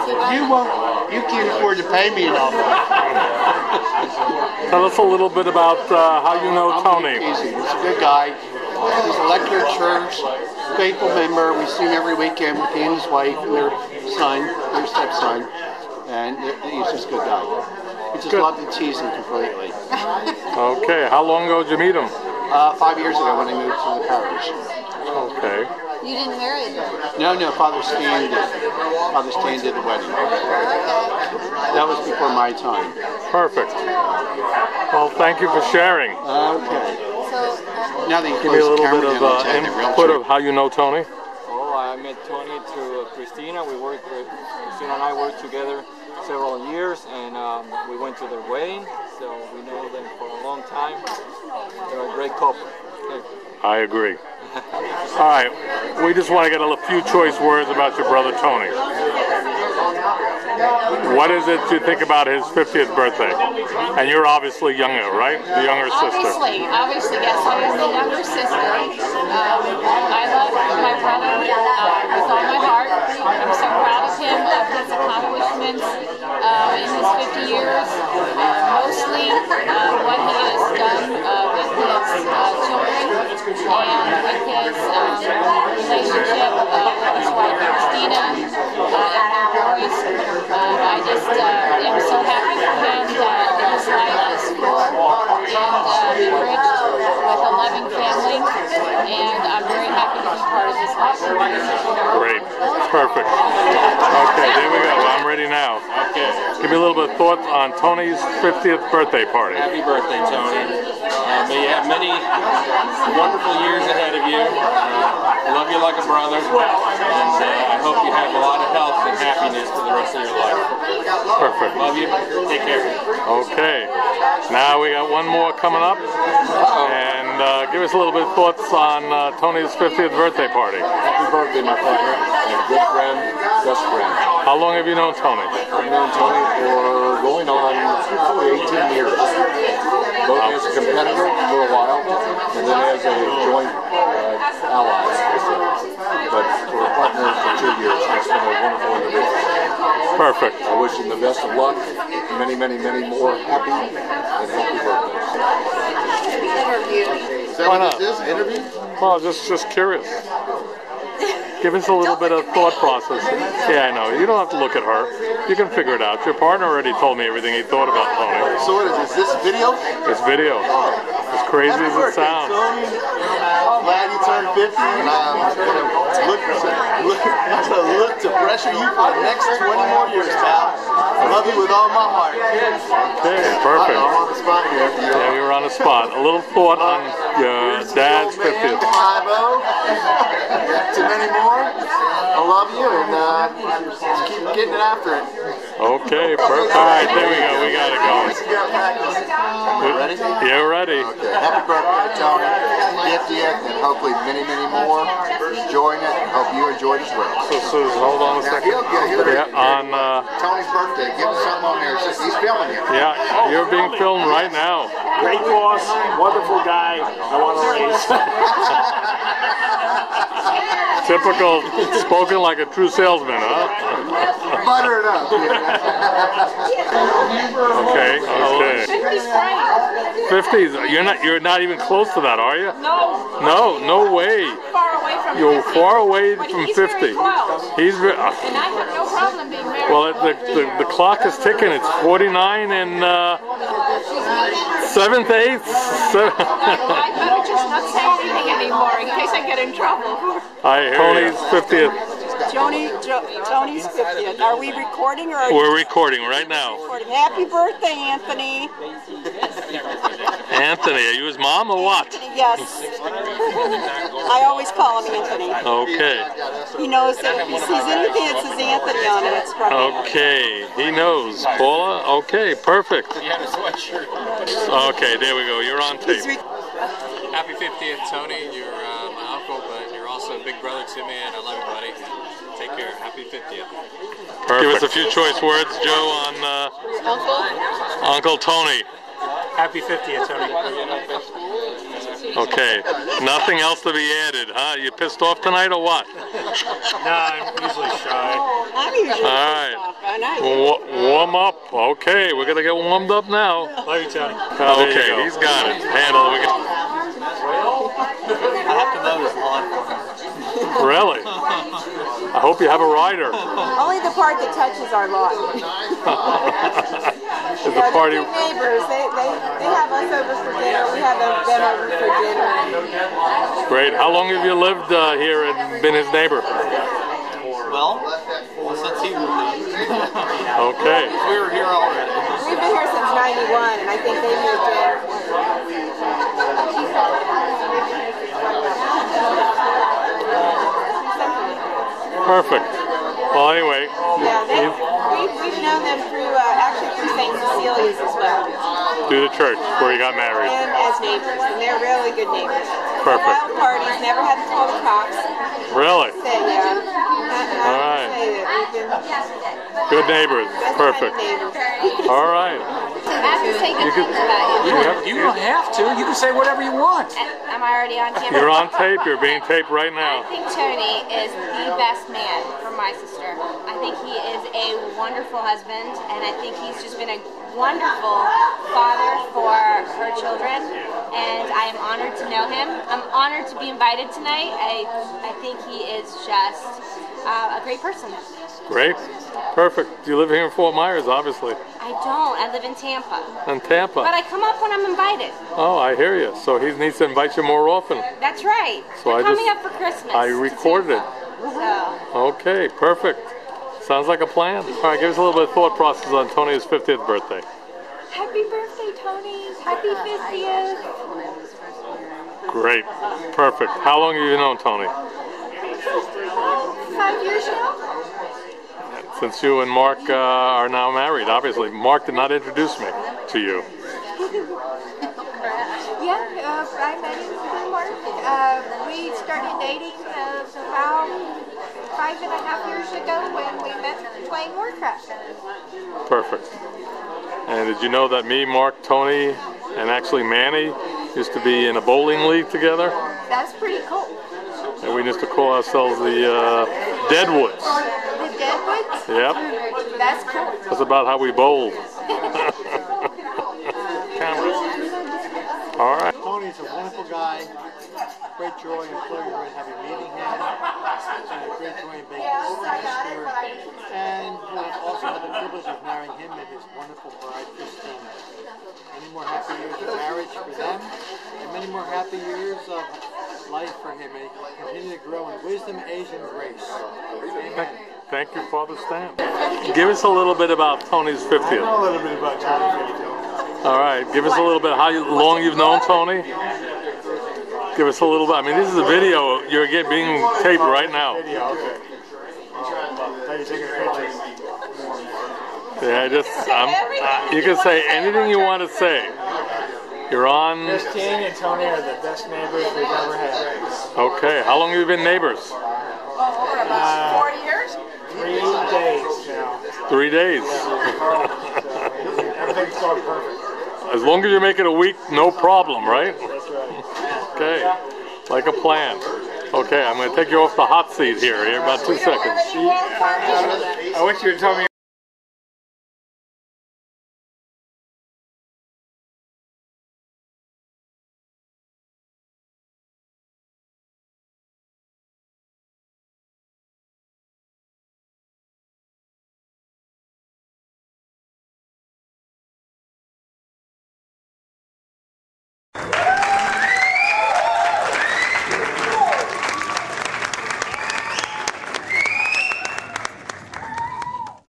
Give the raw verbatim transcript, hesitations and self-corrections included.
You won't. You can't afford to pay me enough. Tell us a little bit about uh, how you know Tony. Easy. He's a good guy. He's elected at church, faithful member. We see him every weekend with he and his wife and their son, their stepson, and he's just a good guy. We just love to tease him completely. Okay. How long ago did you meet him? Uh, five years ago when I moved to the parish. Okay. You didn't marry him? No, no, Father Stan did. Father Stan did the wedding. That was before my time. Perfect. Well, thank you for sharing. Okay. So, now that you give me a little bit of uh, input of how you know Tony. Oh, I met Tony through uh, Christina. We worked with, Christina and I worked together several years, and um, we went to their wedding, so we know them for a long time. They're a great couple. Okay. I agree. All right, we just want to get a few choice words about your brother Tony. What is it you think about his fiftieth birthday? And you're obviously younger, right? The younger sister. Obviously, obviously, yes, I am the younger sister. Um, I love my brother uh, with all my heart. I'm so proud of him, of his accomplishments uh, in his fifty years. Uh, mostly uh, what he has done uh, with his uh, children and with his um, relationship uh, with his wife Christina uh, and their boys. Um, I just uh, am so happy for him that his life is full and uh, enriched with a loving family, and I'm very happy to be part of his life. Great. Perfect. Okay, there we go. I'm ready now. Okay. Give me a little bit of thoughts on Tony's fiftieth birthday party. Happy birthday, Tony. Uh, may you have many wonderful years ahead of you. Uh, love you like a brother, and uh, I hope you have a lot of health and happiness for the rest of your life. Perfect. Love you. Take care. Okay. Now we got one more coming up, and uh, give us a little bit of thoughts on uh, Tony's fiftieth birthday party. Happy birthday, my partner, and good friend, best friend. How long have you known Tony? I've known Tony for going on eighteen years. Both as a competitor for a while, and then as a joint uh, ally. But for a partner for two years, it's been a wonderful individual. Perfect. I wish him the best of luck, many, many, many more happy and healthy birthdays. Is that Why what not? this is? Interview? Well, just just curious. Give us a little bit of thought process. Yeah, I know. You don't have to look at her. You can figure it out. Your partner already told me everything he thought about Tony. So what is this? This video? It's video. As crazy as it sounds. Tony. Glad you turned fifty, and I'm gonna look to look, to look to pressure you for the next twenty more years, pal. I love you with all my heart. Okay, perfect. I'm on the spot here. Yeah, you were on the spot. A little thought on your dad's fiftieth. five oh. To many more. I love you, and uh, just keep getting it after it. Okay, perfect. All right, there we go. We got it going. Ready? You're ready. Okay. Happy birthday, Tony. fiftieth, and hopefully many, many more. Enjoying it. Hope you enjoyed as well. So, Susan, hold on a second. Yeah, on. Uh, Tony's birthday. Give him something on there. He's filming you. Yeah, you're being filmed right now. Great boss, wonderful guy. I want to raise. Typical, spoken like a true salesman, huh? Butter it up. Okay, okay. fifty's great. fifties. You're not. You're not even close to that, are you? No. No, no way. Far away from You're fifty. far away But from he's fifty. very close. He's. Re uh, And I have no problem being married. well, it, the, the the clock is ticking. It's forty-nine and uh, seventh, eighth. Well, I better just not say anything anymore in case I get in trouble. I hear Tony's fiftieth. Tony, jo Tony's fiftieth. Are we recording or are We're you recording right now. recording? Happy birthday, Anthony. Anthony, are you his mom or what? Yes. I always call him Anthony. Okay. He knows that if he sees anything that says Anthony on it, it's from him. Okay, he knows. Paula, okay, perfect. You had a sweatshirt. Okay, there we go. You're on tape. Happy fiftieth, Tony. You're uh, my uncle, but you're also a big brother to me, and I love you, buddy. Take care. Happy fiftieth. Perfect. Give us a few choice words, Joe, on uh, Uncle? Uncle Tony. Happy fiftieth, Tony. Okay, nothing else to be added, huh? You pissed off tonight or what? Nah, I'm usually shy. I'm usually All right. pissed off. I know. Wa- warm up. Okay, we're gonna get warmed up now. Love you, Tony. Oh, okay, he's got it. Handle it. I have to mow his lawn for him. Really? I hope you have a rider. Only the part that touches our lawn. Is the party? They're good neighbors. They, they, they have us over for dinner. We have them over for dinner. Great. How long have you lived uh, here and been his neighbor? Well, well since he moved in. Okay. We were here already. We've been here since ninety-one, and I think they moved in. Perfect. Well, anyway. Yeah, they, you- we've, we've known them through, uh, actually through Saint Cecilia's as well. through the church where you got married. And as neighbors, and they're really good neighbors. Perfect. Wild parties, never had to call the cops. Really? Say, yeah. I, I All right. say that we've been Good neighbors. best Perfect. kind of neighbors. All right. I have to say good You could- things about you. You have- You don't have to. You can say whatever you want. Am I already on camera? You're on tape. You're being taped right I now. think Tony is the best man for my sister. I think he is a wonderful husband, and I think he's just been a wonderful father for her children, and I am honored to know him. I'm honored to be invited tonight. I, I think he is just uh, a great person. Great. Perfect. You live here in Fort Myers, obviously. I don't. I live in Tampa. In Tampa. But I come up when I'm invited. Oh, I hear you. So he needs to invite you more often. That's right. So We're I coming just- up for Christmas. I to recorded it. Tampa. So. Okay, perfect. Sounds like a plan. All right, give us a little bit of thought process on Tony's fiftieth birthday. Happy birthday, Tony. Happy fiftieth. Great. Perfect. How long have you known Tony? Five years now? Since you and Mark uh, are now married, obviously. Mark did not introduce me to you. Yeah, uh, I met him through Mark. Uh, we started dating uh, about five and a half years ago when we met playing Warcraft. Perfect. And did you know that me, Mark, Tony, and actually Manny used to be in a bowling league together? That's pretty cool. And we used to call ourselves the uh, Deadwoods. The Deadwoods? Yep. That's cool. That's about how we bowled. Cameras. All right. Tony's a wonderful guy. Great joy and pleasure in having meeting him. And a great joy in being his sister. And uh, also had the privilege of marrying him and his wonderful bride, Christina. Many more happy years of marriage for them, and many more happy years of life for him. And he can continue to grow in wisdom, age, and grace. Amen. Thank you, Father Stan. Give us a little bit about Tony's fiftieth. A little bit about Tony fiftieth. All right, give us a little bit how you, long you've known Tony. Give us a little bit. I mean, this is a video you're getting being taped right now. Video, okay. How you taking pictures? Yeah, just um, uh, you can say anything you want to say. You're on. Christine and Tony are the best neighbors we've ever had. Okay, how long have you been neighbors? Uh, Four years? three days now. Three days. Everything's going perfect. As long as you make it a week, no problem, right? That's right. Okay, like a plan. Okay, I'm going to take you off the hot seat here. Here, about two seconds. I wish you had told me